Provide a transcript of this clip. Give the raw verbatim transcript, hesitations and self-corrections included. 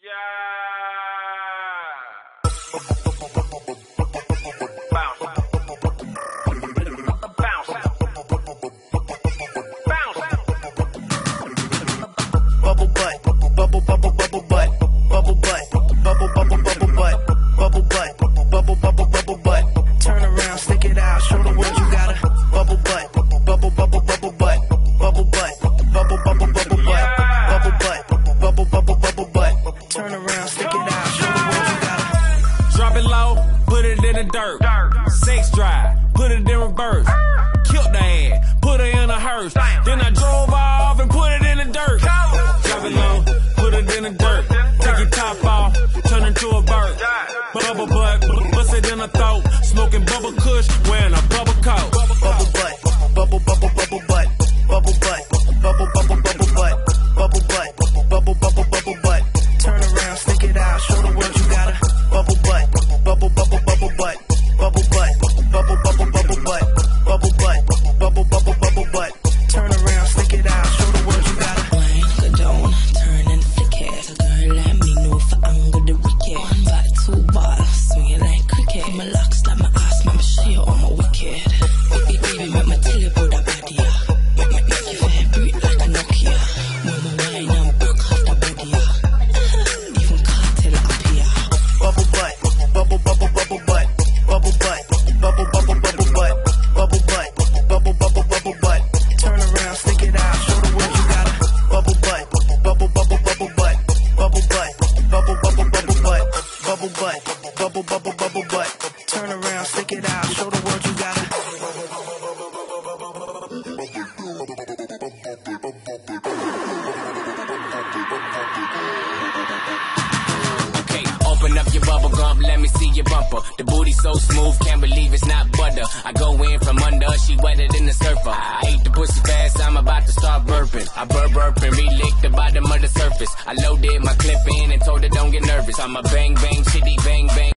Yeah. Bounce. Bounce. Bounce. Bubble butt, bubble bubble bubble butt, bubble butt, bubble bubble bubble butt, bubble butt, bubble bubble bubble butt. Turn around, stick it out, show the world you got a bubble butt, bubble bubble bubble butt, bubble butt, bubble bubble bubble butt, bubble butt, bubble bubble bubble butt. Turn around, stick it out, show the world you got a. Drop it low, put it in the dirt. Sex drive, put it in reverse. Killed the ass, put her in a hearse. Then I drove off and put it in the dirt. Drop it low, put it in the dirt. Take your top off, turn into a bird. Bubble butt, bust it in the throat. Smoking bubble kush, wearing a bubble coat. Bubble butt, bubble bubble bubble butt, bubble butt, bubble bubble bubble butt, bubble butt, bubble bubble bubble butt. Turn around, stick it out, show the world you got a bubble butt, bubble bubble bubble butt, bubble butt, bubble bubble bubble butt, bubble butt, bubble bubble bubble butt. Turn around, stick it out, show the world you got a. Wine, go down, turn and flick it. So girl, let me know if I angle the wicked. One back, two ball, swing it like cricket. My locks like my ass, mama, show you all my wicked. Baby, baby, make my tell you about that body, yeah. Make, make, make you vibrate like a Nokia. Mama, wine and broke off that body, yeah. Even cartel up here. Bubble butt, bubble bubble bubble butt, bubble butt, bubble bubble bubble butt, bubble butt, bubble bubble bubble butt. Turn around, stick it out, show the world you got a bubble butt, bubble bubble bubble butt, bubble butt, bubble bubble bubble butt, bubble butt, bubble bubble bubble butt. Turn around, stick it out, show the world you got a. Okay, open up your bubble gum, let me see your bumper. The booty so smooth, can't believe it's not butter. I go in from under, she wetter than the surfer. I ate the pussy fast, I'm about to start burping. I burp burp and re-lick the bottom of the surface. I loaded my clip in and told her don't get nervous. I'm a bang bang, shitty bang bang.